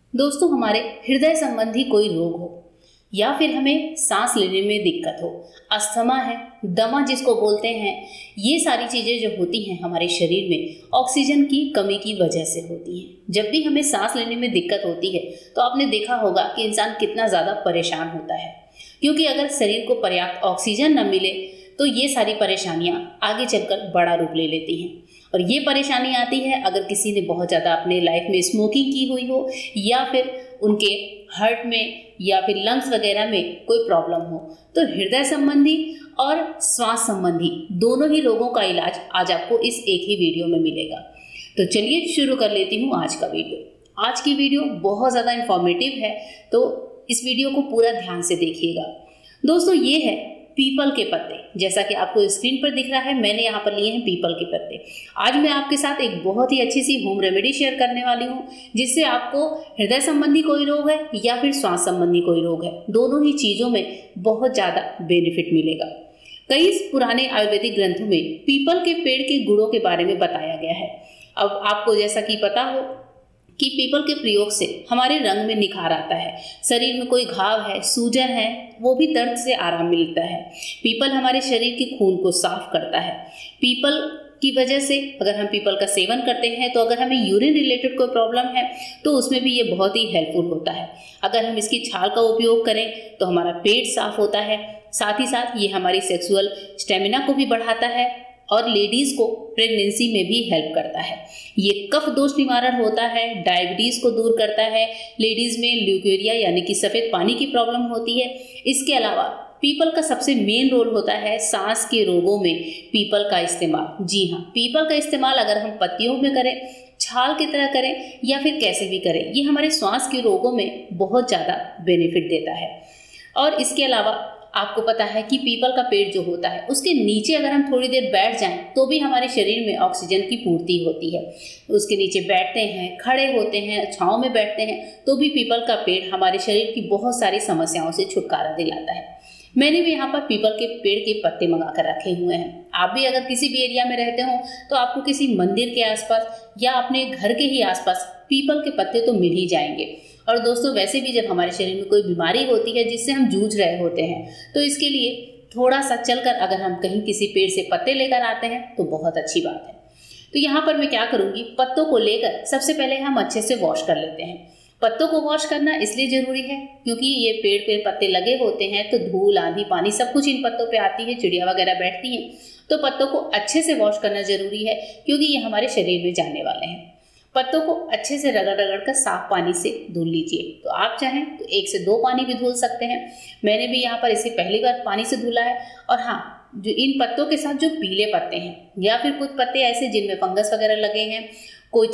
दोस्तों, हमारे हृदय संबंधी कोई रोग हो या फिर हमें सांस लेने में दिक्कत हो, अस्थमा है, दमा जिसको बोलते हैं, ये सारी चीज़ें जो होती हैं हमारे शरीर में ऑक्सीजन की कमी की वजह से होती हैं। जब भी हमें सांस लेने में दिक्कत होती है तो आपने देखा होगा कि इंसान कितना ज़्यादा परेशान होता है, क्योंकि अगर शरीर को पर्याप्त ऑक्सीजन न मिले तो ये सारी परेशानियां आगे चलकर बड़ा रूप ले लेती हैं। और ये परेशानी आती है अगर किसी ने बहुत ज़्यादा अपने लाइफ में स्मोकिंग की हुई हो या फिर उनके हार्ट में या फिर लंग्स वगैरह में कोई प्रॉब्लम हो। तो हृदय संबंधी और श्वास संबंधी दोनों ही रोगों का इलाज आज आपको इस एक ही वीडियो में मिलेगा। तो चलिए शुरू कर लेती हूँ आज का वीडियो। आज की वीडियो बहुत ज़्यादा इंफॉर्मेटिव है, तो इस वीडियो को पूरा ध्यान से देखिएगा। दोस्तों, ये है पीपल के पत्ते। जैसा कि आपको स्क्रीन पर दिख रहा है, मैंने यहाँ पर लिए हैं पीपल के पत्ते। आज मैं आपके साथ एक बहुत ही अच्छी सी होम रेमेडी शेयर करने वाली हूँ, जिससे आपको हृदय संबंधी कोई रोग है या फिर श्वास संबंधी कोई रोग है, दोनों ही चीज़ों में बहुत ज़्यादा बेनिफिट मिलेगा। कई पुराने आयुर्वेदिक ग्रंथों में पीपल के पेड़ के गुणों के बारे में बताया गया है। अब आपको जैसा कि पता हो कि पीपल के प्रयोग से हमारे रंग में निखार आता है, शरीर में कोई घाव है, सूजन है, वो भी दर्द से आराम मिलता है। पीपल हमारे शरीर के खून को साफ करता है। पीपल की वजह से अगर हम पीपल का सेवन करते हैं तो अगर हमें यूरिन रिलेटेड कोई प्रॉब्लम है तो उसमें भी ये बहुत ही हेल्पफुल होता है। अगर हम इसकी छाल का उपयोग करें तो हमारा पेट साफ होता है। साथ ही साथ ये हमारी सेक्सुअल स्टेमिना को भी बढ़ाता है और लेडीज़ को प्रेगनेंसी में भी हेल्प करता है। ये कफ दोष निवारण होता है, डायबिटीज़ को दूर करता है, लेडीज़ में ल्यूकेरिया यानी कि सफ़ेद पानी की प्रॉब्लम होती है। इसके अलावा पीपल का सबसे मेन रोल होता है सांस के रोगों में पीपल का इस्तेमाल। जी हाँ, पीपल का इस्तेमाल अगर हम पत्तियों में करें, छाल की तरह करें या फिर कैसे भी करें, ये हमारे श्वास के रोगों में बहुत ज़्यादा बेनिफिट देता है। और इसके अलावा आपको पता है कि पीपल का पेड़ जो होता है उसके नीचे अगर हम थोड़ी देर बैठ जाएं तो भी हमारे शरीर में ऑक्सीजन की पूर्ति होती है। उसके नीचे बैठते हैं, खड़े होते हैं, छांव में बैठते हैं तो भी पीपल का पेड़ हमारे शरीर की बहुत सारी समस्याओं से छुटकारा दिलाता है। मैंने भी यहाँ पर पीपल के पेड़ के पत्ते मंगा कर रखे हुए हैं। आप भी अगर किसी भी एरिया में रहते हो तो आपको किसी मंदिर के आसपास या अपने घर के ही आसपास पीपल के पत्ते तो मिल ही जाएंगे। और दोस्तों, वैसे भी जब हमारे शरीर में कोई बीमारी होती है जिससे हम जूझ रहे होते हैं तो इसके लिए थोड़ा सा चलकर अगर हम कहीं किसी पेड़ से पत्ते लेकर आते हैं तो बहुत अच्छी बात है। तो यहाँ पर मैं क्या करूँगी, पत्तों को लेकर सबसे पहले हम अच्छे से वॉश कर लेते हैं। पत्तों को वॉश करना इसलिए ज़रूरी है क्योंकि ये पेड़ पे पत्ते लगे होते हैं तो धूल, आंधी, पानी सब कुछ इन पत्तों पे आती है, चिड़िया वगैरह बैठती हैं, तो पत्तों को अच्छे से वॉश करना ज़रूरी है क्योंकि ये हमारे शरीर में जाने वाले हैं। पत्तों को अच्छे से रगड़ रगड़ कर साफ पानी से धुल लीजिए। तो आप चाहें तो 1 से 2 पानी भी धुल सकते हैं। मैंने भी यहाँ पर इसे पहली बार पानी से धुला है। और हाँ, जो इन पत्तों के साथ जो पीले पत्ते हैं या फिर कुछ पत्ते ऐसे जिनमें फंगस वगैरह लगे हैं, कुछ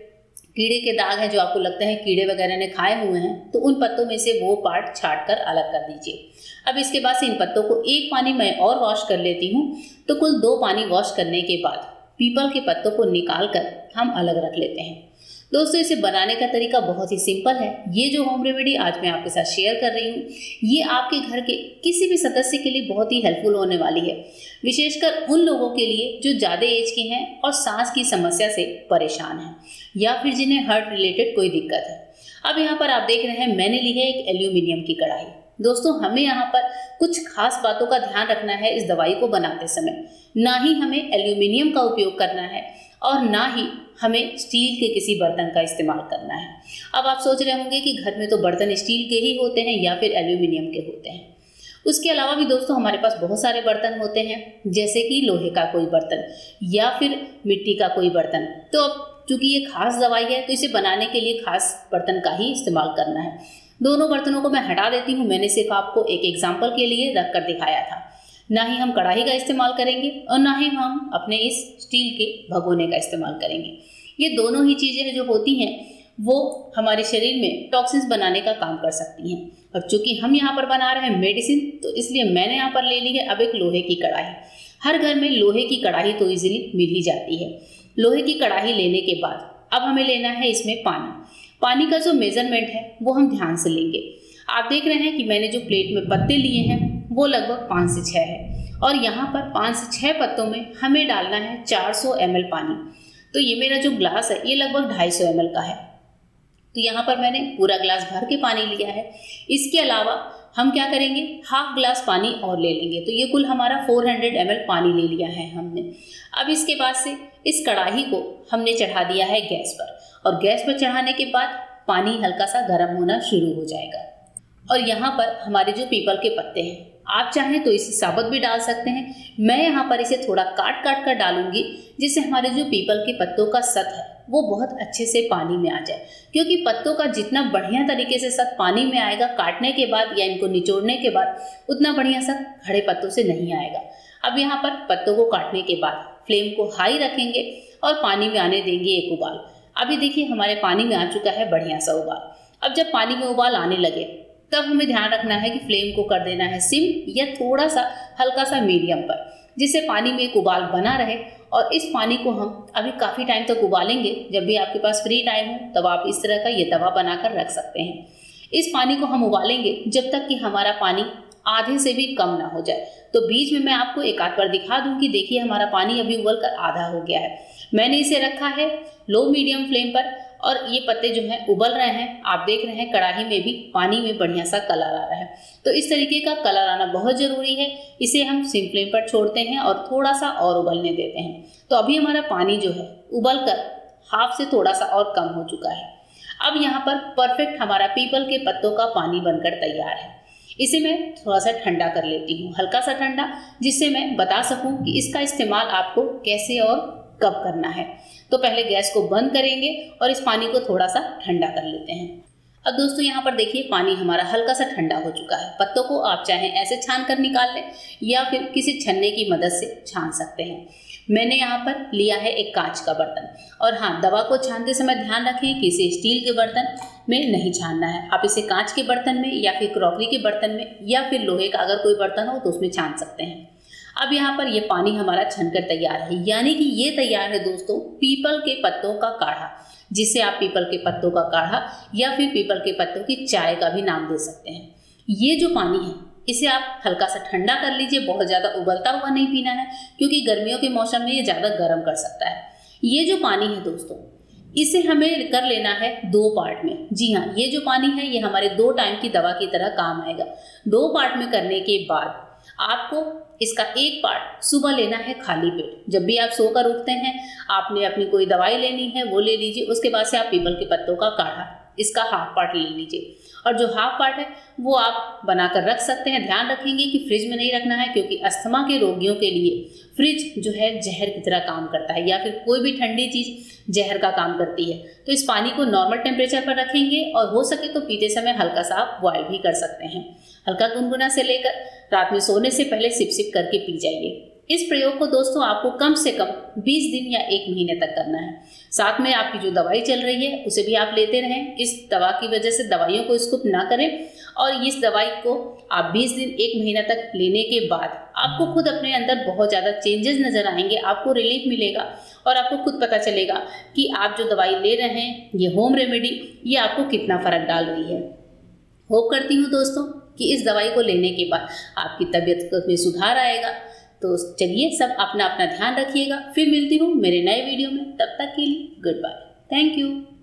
कीड़े के दाग हैं जो आपको लगता है कीड़े वगैरह ने खाए हुए हैं, तो उन पत्तों में से वो पार्ट छाट कर अलग कर दीजिए। अब इसके बाद से इन पत्तों को एक पानी मैं और वॉश कर लेती हूँ। तो कुल 2 पानी वॉश करने के बाद पीपल के पत्तों को निकाल कर हम अलग रख लेते हैं। दोस्तों, इसे बनाने का तरीका बहुत ही सिंपल है। ये जो होम रेमेडी आज मैं आपके साथ शेयर कर रही हूँ, ये आपके घर के किसी भी सदस्य के लिए बहुत ही हेल्पफुल होने वाली है, विशेषकर उन लोगों के लिए जो ज़्यादा एज के हैं और सांस की समस्या से परेशान हैं या फिर जिन्हें हार्ट रिलेटेड कोई दिक्कत है। अब यहाँ पर आप देख रहे हैं मैंने ली है एक एल्यूमिनियम की कढ़ाई। दोस्तों, हमें यहाँ पर कुछ खास बातों का ध्यान रखना है इस दवाई को बनाते समय। ना ही हमें एल्यूमिनियम का उपयोग करना है और ना ही हमें स्टील के किसी बर्तन का इस्तेमाल करना है। अब आप सोच रहे होंगे कि घर में तो बर्तन स्टील के ही होते हैं या फिर एल्यूमिनियम के होते हैं। उसके अलावा भी दोस्तों हमारे पास बहुत सारे बर्तन होते हैं, जैसे कि लोहे का कोई बर्तन या फिर मिट्टी का कोई बर्तन। तो अब चूंकि ये खास दवाई है तो इसे बनाने के लिए खास बर्तन का ही इस्तेमाल करना है। दोनों बर्तनों को मैं हटा देती हूँ। मैंने सिर्फ आपको एक एग्जाम्पल के लिए रख कर दिखाया था। ना ही हम कढ़ाई का इस्तेमाल करेंगे और ना ही हम अपने इस स्टील के भगोने का इस्तेमाल करेंगे। ये दोनों ही चीज़ें जो होती हैं वो हमारे शरीर में टॉक्सिन्स बनाने का काम कर सकती हैं। और चूंकि हम यहाँ पर बना रहे हैं मेडिसिन, तो इसलिए मैंने यहाँ पर ले ली है अब एक लोहे की कढ़ाई। हर घर में लोहे की कढ़ाई तो इजीली मिल ही जाती है। लोहे की कढ़ाई लेने के बाद अब हमें लेना है इसमें पानी का जो मेजरमेंट है वो हम ध्यान से लेंगे। आप देख रहे हैं कि मैंने जो प्लेट में पत्ते लिए हैं वो लगभग 5 से 6 है और यहाँ पर 5 से 6 पत्तों में हमें डालना है 400 ml पानी। तो ये मेरा जो ग्लास है ये लगभग 250 ml का है। तो यहाँ पर मैंने पूरा ग्लास भर के पानी लिया है। इसके अलावा हम क्या करेंगे, हाफ ग्लास पानी और ले लेंगे। तो ये कुल हमारा 400 ml पानी ले लिया है हमने। अब इसके बाद से इस कढ़ाई को हमने चढ़ा दिया है गैस पर, और गैस पर चढ़ाने के बाद पानी हल्का सा गर्म होना शुरू हो जाएगा। और यहाँ पर हमारे जो पीपल के पत्ते हैं, आप चाहें तो इसे साबुत भी डाल सकते हैं। मैं यहाँ पर इसे थोड़ा काट काट कर डालूंगी, जिससे हमारे जो पीपल के पत्तों का सत है वो बहुत अच्छे से पानी में आ जाए। क्योंकि पत्तों का जितना बढ़िया तरीके से सत पानी में आएगा काटने के बाद या इनको निचोड़ने के बाद, उतना बढ़िया सत खड़े पत्तों से नहीं आएगा। अब यहाँ पर पत्तों को काटने के बाद फ्लेम को हाई रखेंगे और पानी में आने देंगे एक उबाल। अभी देखिए हमारे पानी में आ चुका है बढ़िया सा उबाल। अब जब पानी में उबाल आने लगे तब हमें ध्यान रखना है कि फ्लेम को कर देना है सिम या थोड़ा सा हल्का सा मीडियम पर, जिससे पानी में एक उबाल बना रहे। और इस पानी को हम अभी काफ़ी टाइम तक उबालेंगे। जब भी आपके पास फ्री टाइम हो तब आप इस तरह का ये तवा बनाकर रख सकते हैं। इस पानी को हम उबालेंगे जब तक कि हमारा पानी आधे से भी कम ना हो जाए। तो बीच में मैं आपको एक आध बार दिखा दूं कि देखिए हमारा पानी अभी उबल कर आधा हो गया है। मैंने इसे रखा है लो मीडियम फ्लेम पर, और ये पत्ते जो हैं उबल रहे हैं। आप देख रहे हैं कढ़ाई में भी पानी में बढ़िया सा कलर आ रहा है। तो इस तरीके का कलर आना बहुत ज़रूरी है। इसे हम सिम फ्लेम पर छोड़ते हैं और थोड़ा सा और उबलने देते हैं। तो अभी हमारा पानी जो है उबल कर हाफ से थोड़ा सा और कम हो चुका है। अब यहाँ पर परफेक्ट हमारा पीपल के पत्तों का पानी बनकर तैयार है। इसे मैं थोड़ा सा ठंडा कर लेती हूँ, हल्का सा ठंडा, जिससे मैं बता सकूँ कि इसका इस्तेमाल आपको कैसे और कब करना है। तो पहले गैस को बंद करेंगे और इस पानी को थोड़ा सा ठंडा कर लेते हैं। अब दोस्तों यहाँ पर देखिए पानी हमारा हल्का सा ठंडा हो चुका है। पत्तों को आप चाहें ऐसे छान कर निकाल लें या फिर किसी छन्ने की मदद से छान सकते हैं। मैंने यहाँ पर लिया है एक कांच का बर्तन, और हाँ, दवा को छानते समय ध्यान रखें कि इसे स्टील के बर्तन में नहीं छानना है। आप इसे कांच के बर्तन में या फिर क्रॉकरी के बर्तन में या फिर लोहे का अगर कोई बर्तन हो तो उसमें छान सकते हैं। अब यहाँ पर ये पानी हमारा छनकर तैयार है, यानी कि ये तैयार है दोस्तों पीपल के पत्तों का काढ़ा, जिसे आप पीपल के पत्तों का काढ़ा या फिर पीपल के पत्तों की चाय का भी नाम दे सकते हैं। ये जो पानी है इसे आप हल्का सा ठंडा कर लीजिए, बहुत ज़्यादा उबलता हुआ नहीं पीना है, क्योंकि गर्मियों के मौसम में ये ज़्यादा गर्म कर सकता है। ये जो पानी है दोस्तों, इसे हमें कर लेना है 2 पार्ट में। जी हाँ, ये जो पानी है ये हमारे 2 टाइम की दवा की तरह काम आएगा। 2 पार्ट में करने के बाद आपको इसका एक पार्ट सुबह लेना है खाली पेट। जब भी आप सोकर उठते हैं, आपने अपनी कोई दवाई लेनी है वो ले लीजिए। उसके बाद से आप पीपल के पत्तों का काढ़ा इसका हाफ पार्ट ले लीजिए, और जो हाफ पार्ट है वो आप बनाकर रख सकते हैं। ध्यान रखेंगे कि फ्रिज में नहीं रखना है, क्योंकि अस्थमा के रोगियों के लिए फ्रिज जो है जहर की तरह काम करता है, या फिर कोई भी ठंडी चीज़ जहर का काम करती है। तो इस पानी को नॉर्मल टेम्परेचर पर रखेंगे, और हो सके तो पीते समय हल्का सा आप बॉयल भी कर सकते हैं। हल्का गुनगुना से लेकर रात में सोने से पहले सिप सिप करके पी जाइए। इस प्रयोग को दोस्तों आपको कम से कम 20 दिन या 1 महीने तक करना है। साथ में आपकी जो दवाई चल रही है उसे भी आप लेते रहें। इस दवा की वजह से दवाइयों को स्किप ना करें, और इस दवाई को आप 20 दिन 1 महीना तक लेने के बाद आपको खुद अपने अंदर बहुत ज़्यादा चेंजेस नज़र आएंगे। आपको रिलीफ मिलेगा और आपको खुद पता चलेगा कि आप जो दवाई ले रहे हैं ये होम रेमेडी ये आपको कितना फ़र्क डाल रही है। होप करती हूँ दोस्तों कि इस दवाई को लेने के बाद आपकी तबीयत में सुधार आएगा। तो चलिए सब अपना अपना ध्यान रखिएगा। फिर मिलती हूँ मेरे नए वीडियो में, तब तक के लिए गुड बाय, थैंक यू।